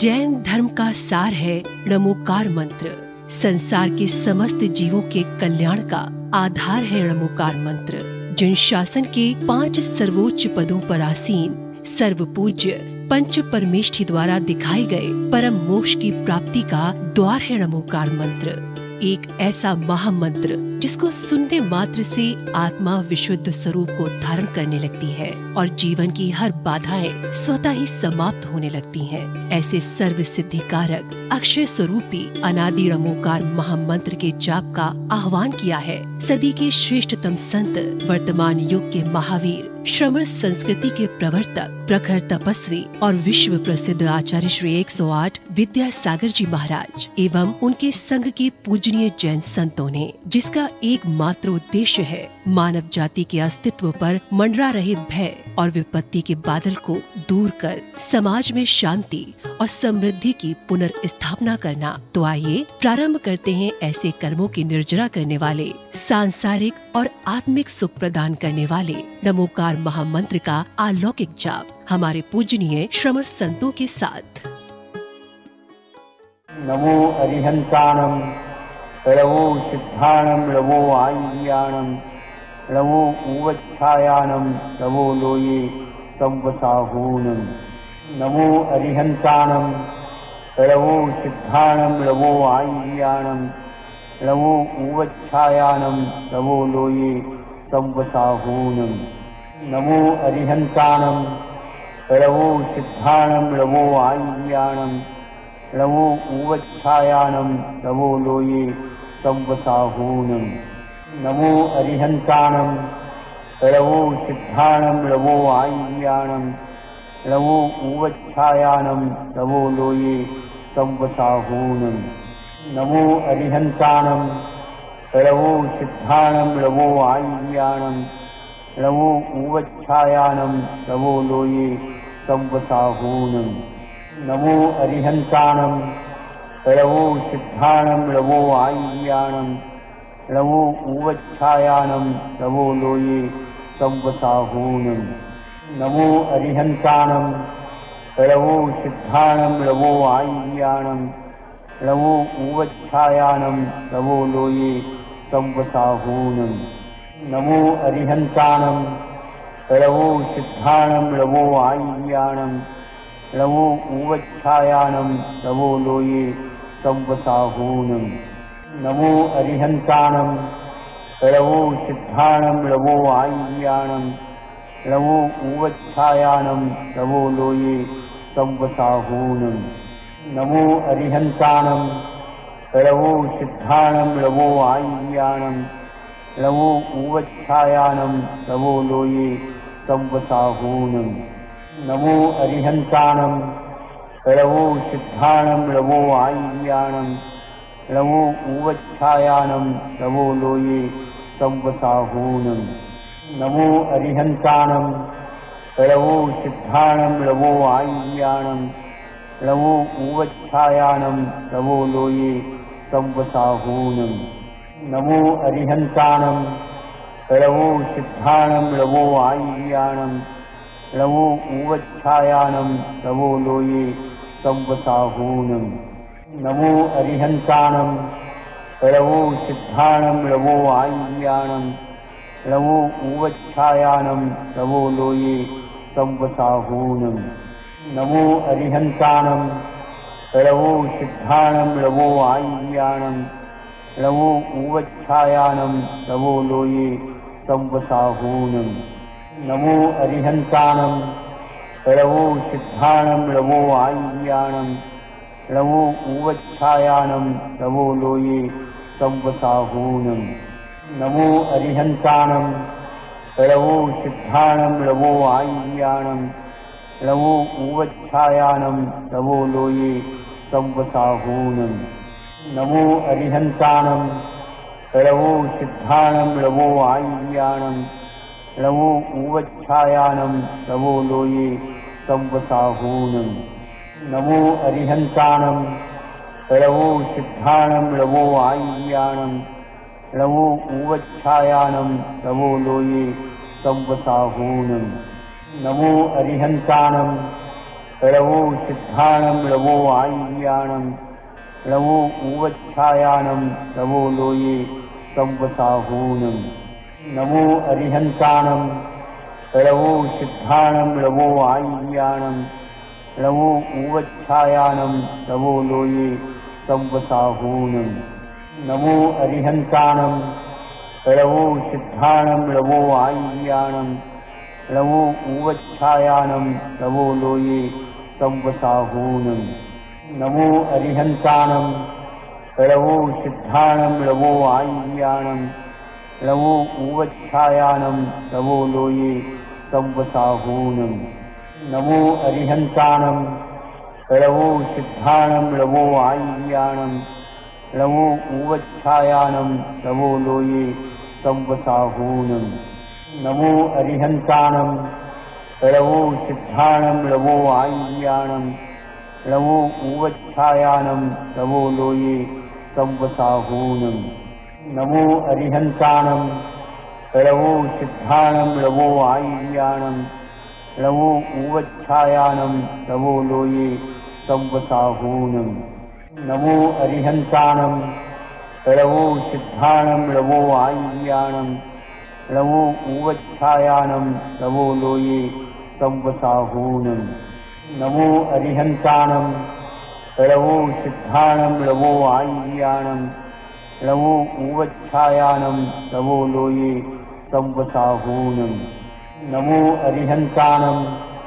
जैन धर्म का सार है णमोकार मंत्र। संसार के समस्त जीवों के कल्याण का आधार है णमोकार मंत्र। जिन शासन के 5 सर्वोच्च पदों पर आसीन सर्व पूज्य पंच परमेष्ठी द्वारा दिखाए गए परम मोक्ष की प्राप्ति का द्वार है णमोकार मंत्र। एक ऐसा महामंत्र जिसको सुनने मात्र से आत्मा विशुद्ध स्वरूप को धारण करने लगती है और जीवन की हर बाधाएं स्वतः ही समाप्त होने लगती हैं। ऐसे सर्व सिद्धि कारक अक्षय स्वरूपी अनादि णमोकार महामंत्र के जाप का आह्वान किया है सदी के श्रेष्ठतम संत, वर्तमान युग के महावीर, श्रमण संस्कृति के प्रवर्तक, प्रखर तपस्वी और विश्व प्रसिद्ध आचार्य श्री 108 विद्यासागर जी महाराज एवं उनके संघ के पूजनीय जैन संतों ने, जिसका एकमात्र उद्देश्य है मानव जाति के अस्तित्व पर मंडरा रहे भय और विपत्ति के बादल को दूर कर समाज में शांति और समृद्धि की पुनर्स्थापना करना। तो आइए प्रारंभ करते हैं ऐसे कर्मों की निर्जरा करने वाले, सांसारिक और आत्मिक सुख प्रदान करने वाले णमोकार महामंत्र का अलौकिक जाप हमारे पूजनीय श्रमण संतों के साथ। नमो अरिहंताणं नमो सिद्धाणं नमो आय्याणं नमो उवच्छायाणं नमो लोये संवसाहूनं। नमो अरिहंताणं नमो सिद्धाणं नमो आय्याणं नमो उवच्छायाणं नमो लोये संवसाहूनं। नमो अरिहंताणं नमो सिद्धाणं नमो आय्याणं नमो उवच्छायाणं नमो लोये संवसाहूनं। नमो अरिहंताणं नमो सिद्धाणं नमो आय्याणं नमो उवच्छायाणं नमो लोये संवसाहूनं। नमो अरिहंताणं नमो सिद्धाणं नमो आय्याणं नमो उवच्छायाणं नमो लोये संवसाहूनं। नमो अरिहंताणं नमो सिद्धाणं नमो आय्याणं नमो उवच्छायाणं नमो लोये संवसाहूनं। नमो अरिहंताणं नमो सिद्धाणं नमो आय्याणं नमो उवच्छायाणं नमो लोये संवसाहूनं। नमो अरिहंताणं नमो सिद्धाणं नमो आय्याणं नमो उवच्छायाणं नमो लोये संवसाहूनं। नमो अरिहंताणं नमो सिद्धाणं नमो आय्याणं नमो उवच्छायाणं नमो लोये संवसाहूनं। नमो अरिहंताणं नमो सिद्धाणं नमो आय्याणं नमो उवच्छायाणं नमो लोये संवसाहूनं। नमो अरिहंताणं नमो सिद्धाणं नमो आय्याणं नमो उवच्छायाणं नमो लोये संवसाहूनं। नमो अरिहंताणं नमो सिद्धाणं नमो आय्याणं नमो उवच्छायाणं नमो लोये संवसाहूनं। नमो अरिहंताणं नमो सिद्धाणं नमो आय्याणं नमो उवच्छायाणं नमो लोये संवसाहूनं। नमो अरिहंताणं नमो सिद्धाणं नमो आय्याणं नमो उवच्छायाणं नमो लोये संवसाहूनं। नमो अरिहंताणं नमो सिद्धाणं नमो आय्याणं नमो उवच्छायाणं नमो लोये संवसाहूनं। नमो अरिहंताणं नमो सिद्धाणं नमो आय्याणं नमो उवच्छायाणं नमो लोये संवसाहूनं। नमो अरिहंताणं नमो सिद्धाणं नमो आय्याणं नमो उवच्छायाणं नमो लोये संवसाहूनं। नमो अरिहंताणं नमो सिद्धाणं नमो आय्याणं नमो उवच्छायाणं नमो लोये संवसाहूनं। नमो अरिहंताणं नमो सिद्धाणं नमो आय्याणं नमो उवच्छायाणं नमो लोये संवसाहूनं। नमो अरिहंताणं लवो सिद्धाणं लवो आय्याणं लवो ऊवच्छायानं लवो लोये संवसाहूनं नमो अरिहन्ताणं लवो सिद्धाणं लवो आय्याणं लवो ऊवच्छायानं लवो लोये संवसाहूनं नमो अरिहन्ताणं लवो सिद्धाणं लवो आय्याणं लवो ऊवच्छायानं लवो लोये संवसाहूनं नमो अरिहन्ताणं लवो सिद्धाणं लवो आय्याणं लवो ऊवच्छायानं लवो लोये संवसाहूनं नमो अरिहन्ताणं लवो सिद्धाणं लवो आय्याणं लवो ऊवच्छायानं लवो लोये संवसाहूनं नमो अरिहन्ताणं लवो सिद्धाणं लवो आय्याणं लवो ऊवच्छायानं लवो लोये संवसाहूनं नमो अरिहन्ताणं लवो सिद्धाणं लवो आय्याणं लवो ऊवच्छायानं लवो लोये संवसाहूनं नमो अरिहन्ताणं लवो सिद्धाणं लवो आय्याणं लवो ऊवच्छायानं लवो लोये संवसाहूनं नमो अरिहन्ताणं लवो सिद्धाणं लवो आय्याणं लवो ऊवच्छायानं लवो लोये संवसाहूनं नमो अरिहन्ताणं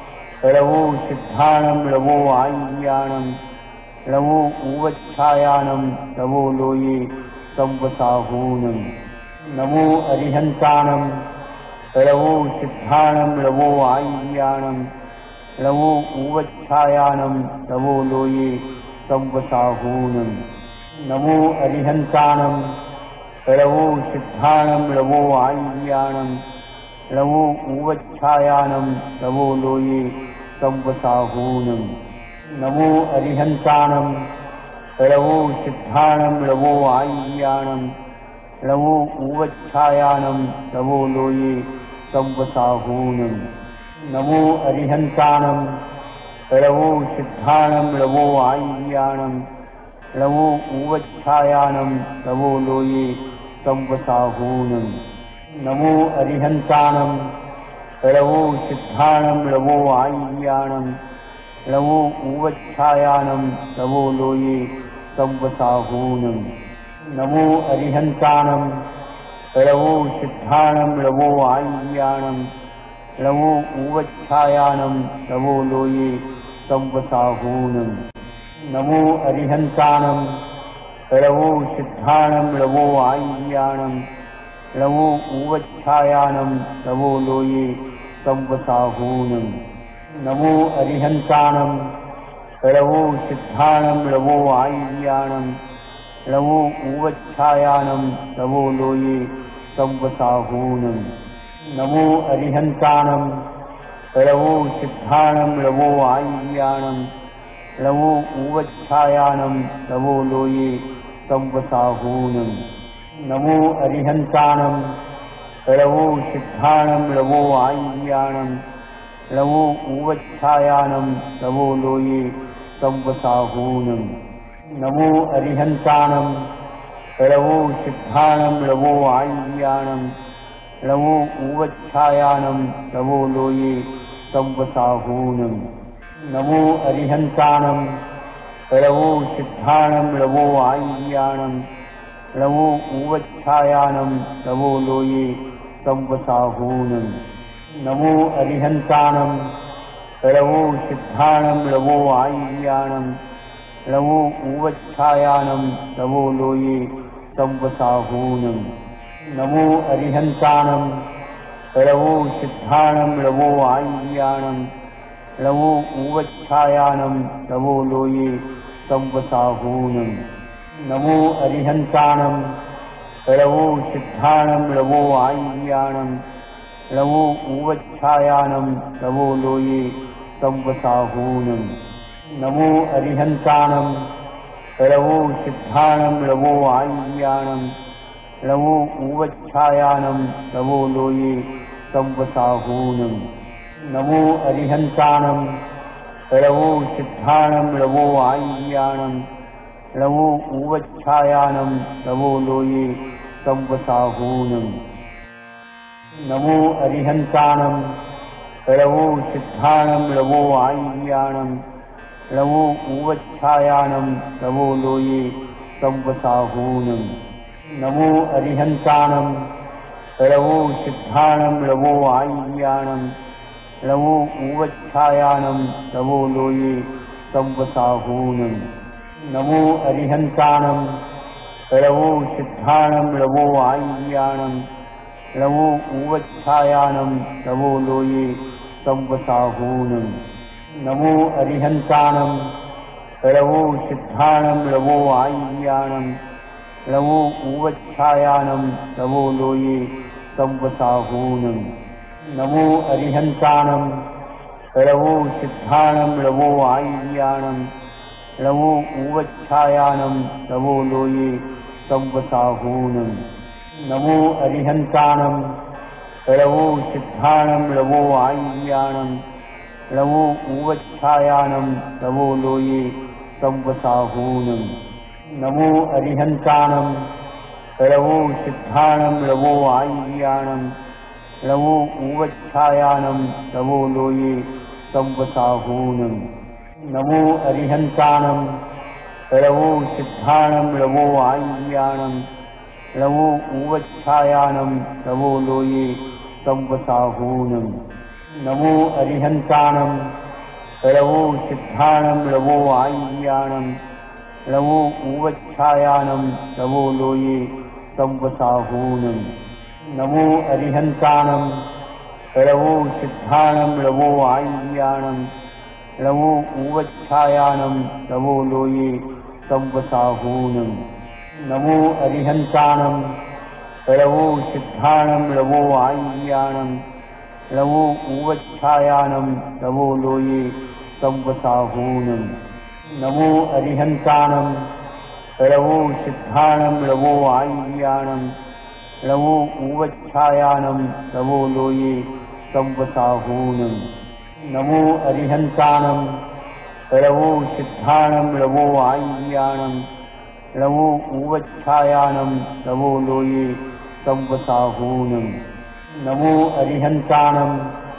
लवो सिद्धाणं लवो आय्याणं लवो ऊवच्छायानं लवो लोये संवसाहूनं नमो अरिहन्ताणं लवो सिद्धाणं लवो आय्याणं लवो ऊवच्छायानं लवो लोये संवसाहूनं नमो अरिहन्ताणं लवो सिद्धाणं लवो आय्याणं लवो ऊवच्छायानं लवो लोये संवसाहूनं नमो अरिहन्ताणं लवो सिद्धाणं लवो आय्याणं लवो ऊवच्छायानं लवो लोये संवसाहूनं नमो अरिहन्ताणं लवो सिद्धाणं लवो आय्याणं लवो ऊवच्छायानं लवो लोये संवसाहूनं नमो अरिहन्ताणं लवो सिद्धाणं लवो आय्याणं लवो ऊवच्छायानं लवो लोये संवसाहूनं नमो अरिहन्ताणं लवो सिद्धाणं लवो आय्याणं लवो ऊवच्छायानं लवो लोये संवसाहूनं नमो अरिहन्ताणं लवो सिद्धाणं लवो आय्याणं लवो ऊवच्छायानं लवो लोये संवसाहूनं नमो अरिहन्ताणं लवो सिद्धाणं लवो आय्याणं लवो ऊवच्छायानं लवो लोये संवसाहूनं नमो अरिहन्ताणं लवो सिद्धाणं लवो आय्याणं लवो ऊवच्छायानं लवो लोये संवसाहूनं नमो अरिहन्ताणं लवो सिद्धाणं लवो आय्याणं लवो ऊवच्छायानं लवो लोये संवसाहूनं नमो अरिहन्ताणं लवो सिद्धाणं लवो आय्याणं लवो ऊवच्छायानं लवो लोये संवसाहूनं नमो अरिहन्ताणं लवो सिद्धाणं लवो आय्याणं लवो ऊवच्छायानं लवो लोये संवसाहूनं नमो अरिहन्ताणं लवो सिद्धाणं लवो आय्याणं लवो ऊवच्छायानं लवो लोये संवसाहूनं नमो अरिहन्ताणं लवो सिद्धाणं लवो आय्याणं लवो ऊवच्छायानं लवो लोये संवसाहूनं नमो अरिहन्ताणं लवो सिद्धाणं लवो आय्याणं लवो ऊवच्छायानं लवो लोये संवसाहूनं नमो अरिहन्ताणं लवो सिद्धाणं लवो आय्याणं लवो ऊवच्छायानं लवो लोये संवसाहूनं नमो अरिहन्ताणं लवो सिद्धाणं लवो आय्याणं लवो उवच्छायानं लवो लोये संवसाहूनम् नमो अरिहन्ताणं लवो सिद्धाणं लवो आय्याणं लवो उवच्छायानं लवो लोये संवसाहूनम् नमो अरिहन्ताणं लवो सिद्धाणं लवो आय्याणं लवो उवच्छायानं लवो लोये संवसाहूनम् नमो अरिहन्ताणं लवो सिद्धाणं लवो आय्याणं लवो उवच्छायानं लवो लोये संवसाहूनम् नमो अरिहन्ताणं लवो सिद्धाणं लवो आय्याणं लवो उवच्छायानं लवो लोये संवसाहूनम् नमो अरिहन्ताणं लवो सिद्धाणं लवो आय्याणं लवो उवच्छायानं लवो लोये संवसाहूनम् नमो अरिहन्ताणं लवो सिद्धाणं लवो आय्याणं लवो उवच्छायानं लवो लोये संवसाहूनम् नमो अरिहन्ताणं लवो सिद्धाणं लवो आय्याणं लवो उवच्छायानं लवो लोये संवसाहूनम् नमो अरिहन्ताणं लवो सिद्धाणं लवो आय्याणं लवो उवच्छायानं लवो लोये संवसाहूनम् नमो अरिहन्ताणं लवो सिद्धाणं लवो आय्याणं लवो उवच्छायानं लवो लोये संवसाहूनम् नमो अरिहन्ताणं लवो सिद्धाणं लवो आय्याणं लवो उवच्छायानं लवो लोये संवसाहूनम् नमो अरिहन्ताणं लवो सिद्धाणं लवो आय्याणं लवो उवच्छायानं लवो लोये संवसाहूनम् नमो अरिहन्ताणं लवो सिद्धाणं लवो आय्याणं लवो उवच्छायानं लवो लोये संवसाहूनम् नमो अरिहन्ताणं लवो सिद्धाणं लवो आय्याणं लवो उवच्छायानं लवो लोये संवसाहूनम् नमो अरिहन्ताणं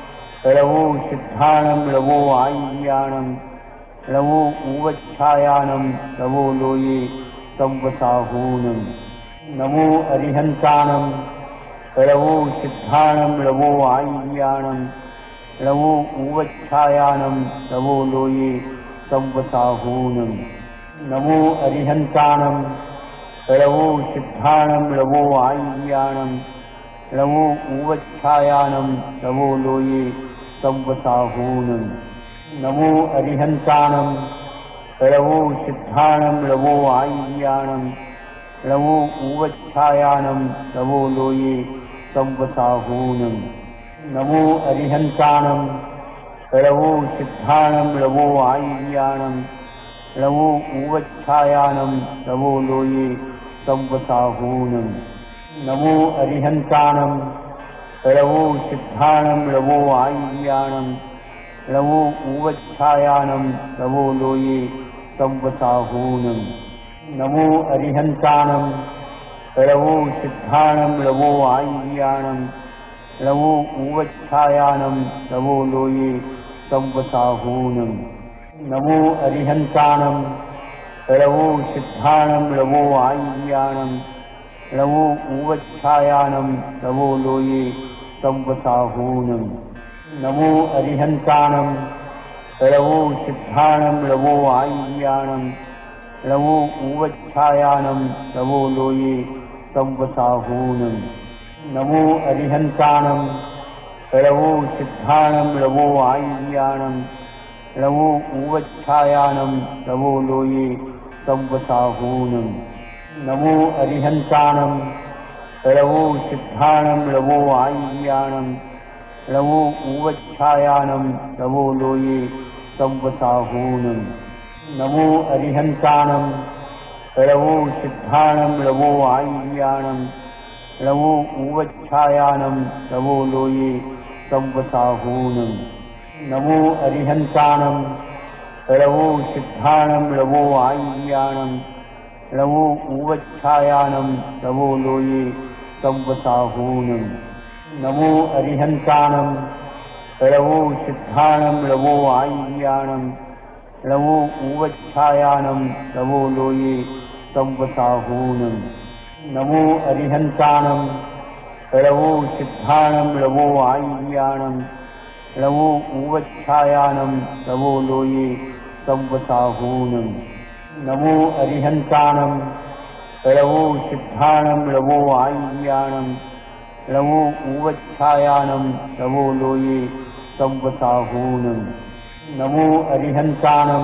लवो सिद्धाणं लवो आय्याणं लवो उवच्छायानं लवो लोये संवसाहूनम् नमो अरिहन्ताणं लवो सिद्धाणं लवो आय्याणं लवो उवच्छायानं लवो लोये संवसाहूनम् नमो अरिहन्ताणं लवो सिद्धाणं लवो आय्याणं लवो उवच्छायानं लवो लोये संवसाहूनम् नमो अरिहन्ताणं लवो सिद्धाणं लवो आय्याणं लवो उवच्छायानं लवो लोये संवसाहूनम् नमो अरिहन्ताणं लवो सिद्धाणं लवो आय्याणं लवो उवच्छायानं लवो लोये संवसाहूनम् नमो अरिहन्ताणं लवो सिद्धाणं लवो आय्याणं लवो उवच्छायानं लवो लोये संवसाहूनम् नमो अरिहन्ताणं लवो सिद्धाणं लवो आय्याणं लवो उवच्छायानं लवो लोये संवसाहूनम् नमो अरिहन्ताणं लवो सिद्धाणं लवो आय्याणं लवो उवच्छायानं लवो लोये संवसाहूनम् नमो अरिहन्ताणं लवो सिद्धाणं लवो आय्याणं लवो उवच्छायानं लवो लोये संवसाहूनम् नमो अरिहन्ताणं लवो सिद्धाणं लवो आय्याणं लवो उवच्छायानं लवो लोये संवसाहूनम् नमो अरिहन्ताणं लवो सिद्धाणं लवो आय्याणं लवो उवच्छायानं लवो लोये संवसाहूनम् नमो अरिहन्ताणं लवो सिद्धाणं लवो आय्याणं लवो उवच्छायानं लवो लोये संवसाहूनम् नमो अरिहन्ताणं लवो सिद्धाणं लवो आय्याणं लवो उवच्छायानं लवो लोये संवसाहूनं नमो अरिहन्तानं लवो सिद्धाणं लवो आय्याणं लवो उवच्छायानं लवो लोये संवसाहूनं नमो अरिहन्तानं लवो सिद्धाणं लवो आय्याणं लवो उवच्छायानं लवो लोये संवसाहूनं नमो अरिहन्तानं लवो सिद्धाणं लवो आय्याणं लवो उवच्छायानं लवो लोये संवसाहूनं नमो अरिहन्तानं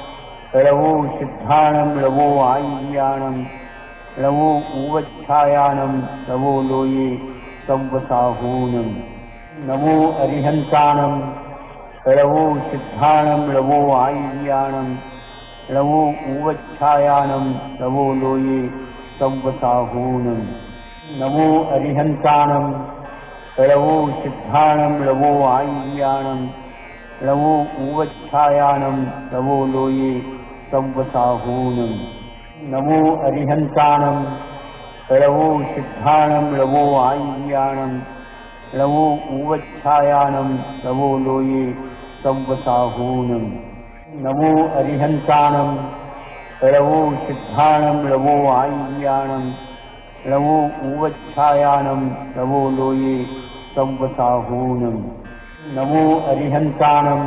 लवो सिद्धाणं लवो आय्याणं लवो उवच्छायानं लवो लोये संवसाहूनं नमो अरिहन्तानं लवो सिद्धाणं लवो आय्याणं लवो उवच्छायानं लवो लोये संवसाहूनं नमो अरिहन्तानं लवो सिद्धाणं लवो आय्याणं लवो उवच्छायानं लवो लोये संवसाहूनं नमो अरिहन्तानं लवो सिद्धाणं लवो आय्याणं लवो उवच्छायानं लवो लोये संवसाहूनं नमो अरिहन्तानं लवो सिद्धाणं लवो आय्याणं लवो उवच्छायानं लवो लोये संवसाहूनं नमो अरिहन्तानं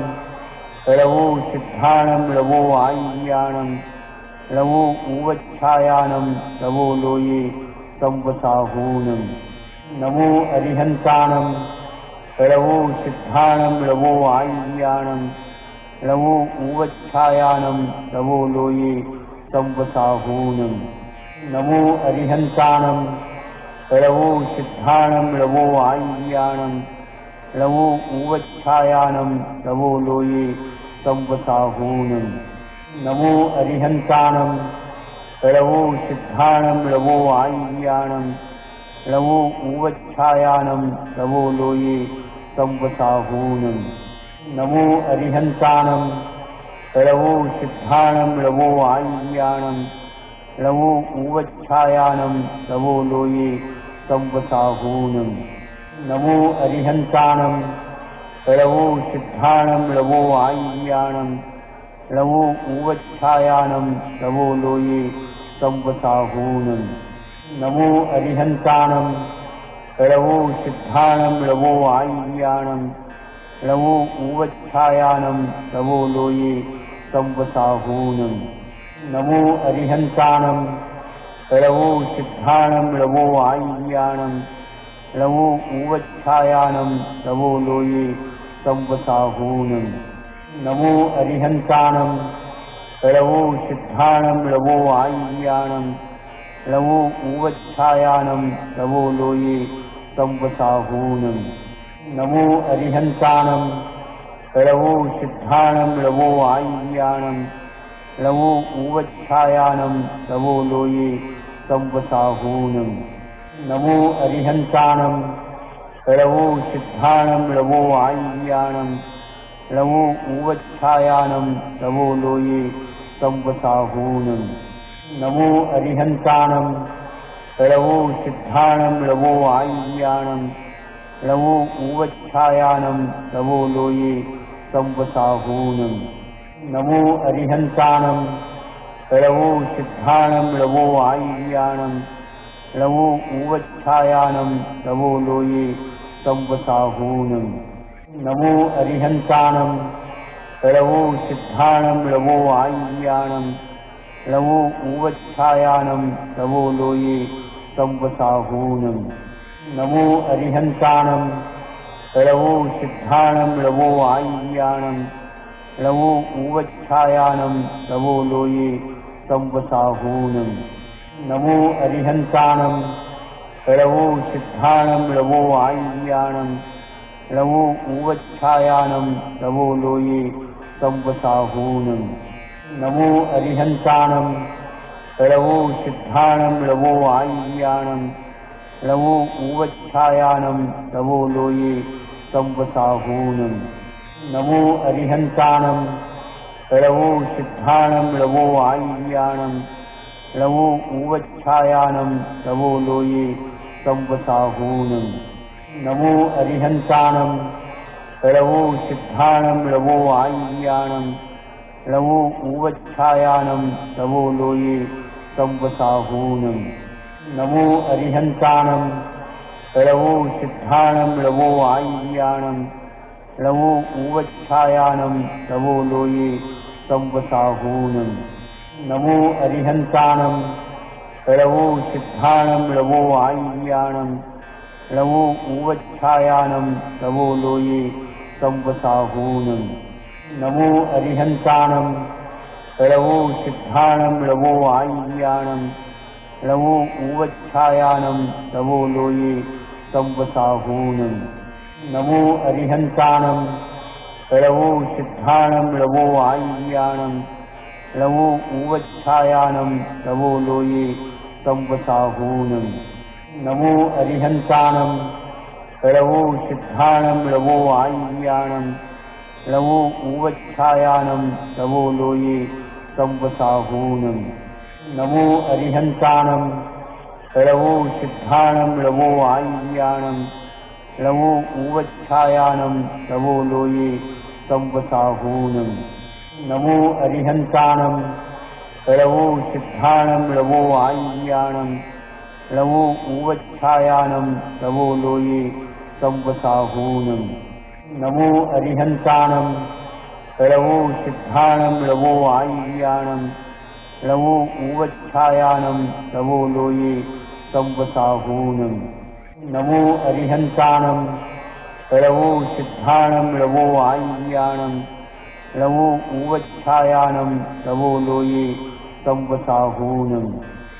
लवो सिद्धाणं लवो आय्याणं लवो उवच्छायानं लवो लोये संवसाहूनं नमो अरिहन्तानं लवो सिद्धाणं लवो आय्याणं लवो उवच्छायानं लवो लोये संवसाहूनं नमो अरिहन्तानं लवो सिद्धाणं लवो आय्याणं लवो उवच्छायानं लवो लोये संवसाहूनं नमो अरिहन्तानं लवो सिद्धाणं लवो आय्याणं लवो उवच्छायानं लवो लोये संवसाहूनं नमो अरिहन्तानं लवो सिद्धाणं लवो आय्याणं लवो उवच्छायानं लवो लोये संवसाहूनं नमो अरिहन्तानं लवो सिद्धाणं लवो आय्याणं लवो उवच्छायानं लवो लोये संवसाहूनं नमो अरिहन्तानं लवो सिद्धाणं लवो आय्याणं लवो उवच्छायानं लवो लोये संवसाहूनं नमो अरिहन्तानं लवो सिद्धाणं लवो आय्याणं लवो उवच्छायानं लवो लोये संवसाहूनं नमो अरिहन्तानं लवो सिद्धाणं लवो आय्याणं लवो उवच्छायानं लवो लोये संवसाहूनं नमो अरिहन्तानं लवो सिद्धाणं लवो आय्याणं लवो उवच्छायानं लवो लोये संवसाहूनं नमो अरिहन्तानं लवो सिद्धाणं लवो आय्याणं लवो उवच्छायानं लवो लोये संवसाहूनं नमो अरिहन्तानं लवो सिद्धाणं लवो आय्याणं लवो उवच्छायानं लवो लोये संवसाहूनं नमो अरिहन्तानं लवो सिद्धाणं लवो आय्याणं लवो उवच्छायानं लवो लोये संवसाहूनं नमो अरिहन्तानं लवो सिद्धाणं लवो आय्याणं लवो उवच्छायानं लवो लोये संवसाहूनं नमो अरिहन्तानं लवो सिद्धाणं लवो आय्याणं लवो उवच्छायानं लवो लोये संवसाहूनं नमो अरिहन्तानं लवो सिद्धाणं लवो आय्याणं लवो उवच्छायानं लवो लोये संवसाहूनं नमो अरिहन्तानं लवो सिद्धाणं लवो आय्याणं लवो उवच्छायानं लवो लोये संवसाहूनं नमो अरिहन्तानं लवो सिद्धाणं लवो आय्याणं लवो उवच्छायानं लवो लोये संवसाहूनं नमो अरिहन्ताणं लवो सिद्धाणं लवो आय्याणं लवो उवच्छायानं लवो लोये संवसाहूनं नमो अरिहन्ताणं लवो सिद्धाणं लवो आय्याणं लवो उवच्छायानं लवो लोये संवसाहूनं नमो अरिहन्ताणं लवो सिद्धाणं लवो आय्याणं लवो उवच्छायानं लवो लोये संवसाहूनं नमो अरिहन्ताणं लवो सिद्धाणं लवो आय्याणं लवो उवच्छायानं लवो लोये संवसाहूनं नमो अरिहन्ताणं लवो सिद्धाणं लवो आय्याणं लवो उवच्छायानं लवो लोये संवसाहूनं नमो अरिहन्ताणं लवो सिद्धाणं लवो आय्याणं लवो उवच्छायानं लवो लोये संवसाहूनं नमो अरिहन्ताणं लवो सिद्धाणं लवो आय्याणं लवो उवच्छायानं लवो लोये संवसाहूनं नमो अरिहन्ताणं लवो सिद्धाणं लवो आय्याणं लवो उवच्छायानं लवो लोये संवसाहूनं नमो अरिहन्ताणं लवो सिद्धाणं लवो आय्याणं लवो उवच्छायानं लवो लोये संवसाहूनं नमो अरिहन्ताणं लवो सिद्धाणं लवो आय्याणं लवो उवच्छायानं लवो लोये संवसाहूनं